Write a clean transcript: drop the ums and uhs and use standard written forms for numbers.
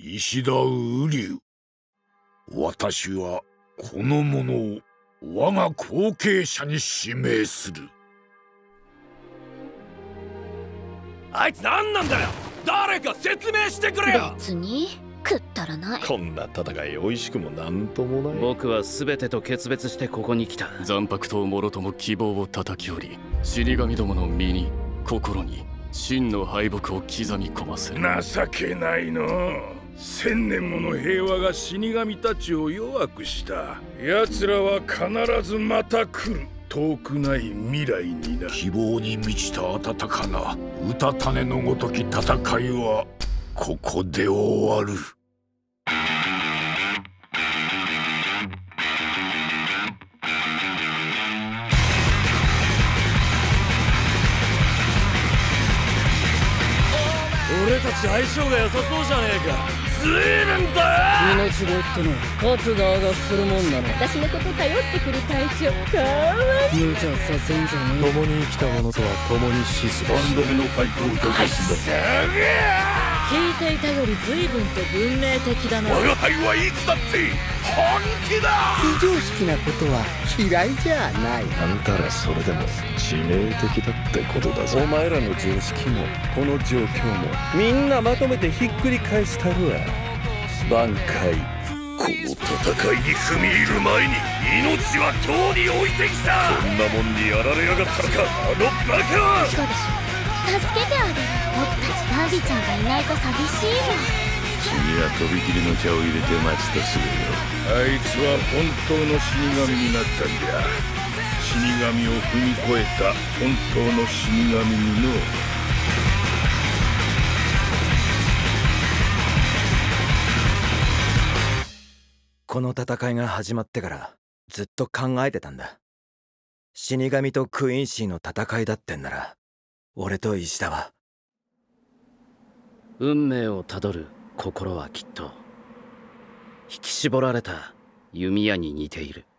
石田瓜生。私はこの者を我が後継者に指名する。 あいつ何なんだよ。誰か説明してくれよ。 別にくったらない。 こんな戦い美味しくもなんともない。 僕は全てと決別してここに来た。 残白ともろとも希望を叩き折り、死神どもの身に心に真の敗北を刻み込ませる。 情けないの。1000年もの平和が死神たちを弱くした。奴らは必ずまた来る。遠くない未来にな。希望に満ちた温かなうたた寝のごとき戦いはここで終わる。 俺たち相性が良さそうじゃねえか。ずいぶんだよ。 命がっての勝つ側がするもんなの。 私のこと頼ってくる隊長かわいい。 無茶させんじゃねえ。 共に生きた者とは共に死すべし。 3度目のファイトをいたすんだ。 聞いていたより随分と文明的だな。 我が輩はいつだって本気だ。 非常識なことは嫌いじゃない。 あんたらそれでも致命的だってことだぞ。お前らの常識もこの状況もみんなまとめてひっくり返したるわ。挽回。 この戦いに踏み入る前に命はとうに置いてきた。こんなもんにやられやがったのかあのバカは。 そうでしょ。助けてあげる。僕たちバンビちゃんがいないと寂しいもん。 君はとびきりの茶を入れて待ちとするよ。あいつは本当の死神になったんじゃ。死神を踏み越えた本当の死神にの。 この戦いが始まってからずっと考えてたんだ。死神とクインシーの戦いだってんなら俺と石田は。 運命をたどる心はきっと引き絞られた弓矢に似ている。